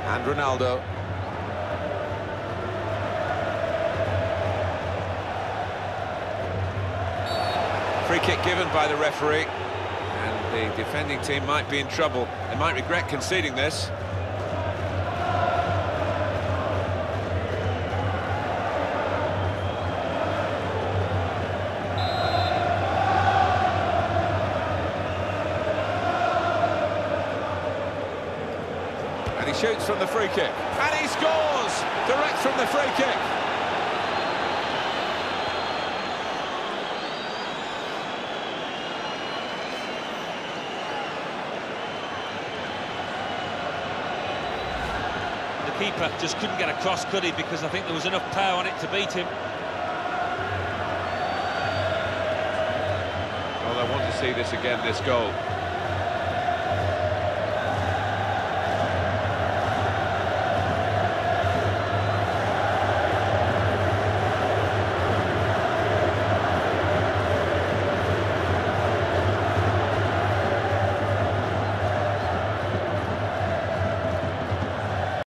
And Ronaldo. Free kick given by the referee. And the defending team might be in trouble. They might regret conceding this. And he shoots from the free kick. And he scores! Direct from the free kick. The keeper just couldn't get across, could he? Because I think there was enough power on it to beat him. Well, I want to see this again, this goal.